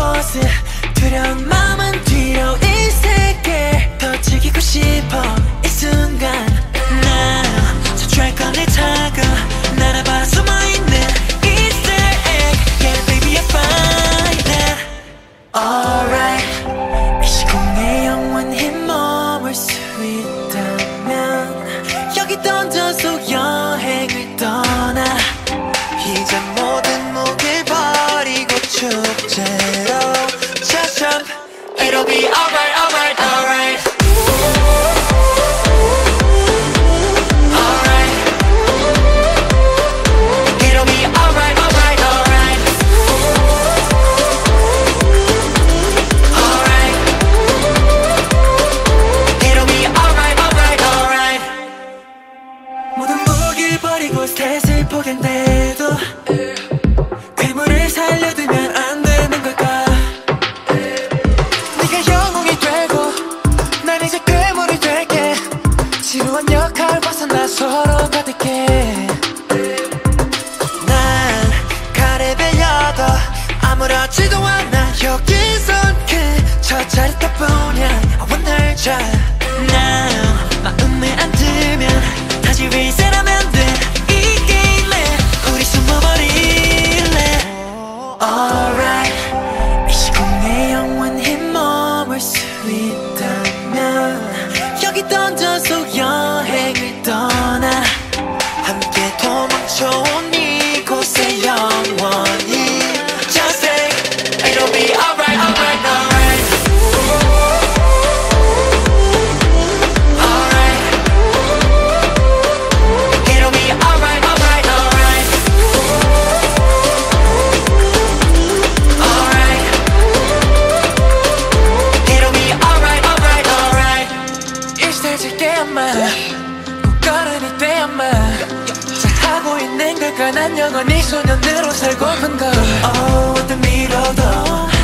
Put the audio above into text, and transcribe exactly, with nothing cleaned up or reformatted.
곳은 두려운 마음은 뒤로 이 세계 더 즐기고 싶어 이 순간 Now 저 드래곤을 타고 날아봐 숨어있는 Easter egg Yeah baby I find it Alright 이 시공에 영원히 머물 수 있다면 여기 던져서 여행을 떠나 이제 모든 무게 버리고 축제로 Just jump It'll be alright alright alright 버리고 셋을 포기한데도 괴물을 살려두면 안 되는 걸까 네가 영웅이 되고 난 이제 괴물이 될게 지루한 역할 벗어나 서로 가득해 난 칼에 베려도 아무렇지도 않아 여기선 그저 짜릿함뿐이야 I wanna try Now 마음에 안 들면 다시 reset하면 돼 이 게임에 우리 숨어버릴래 Alright 이 시공에 영원히 머물 수 있다면 여기 던져서 여행을 떠나 함께 도망쳐온 이곳에 영원히 Just take It'll be alright alright alright 잘하고 있는 걸까 난 영원히 소년으로 살고픈 걸 Oh the 미로도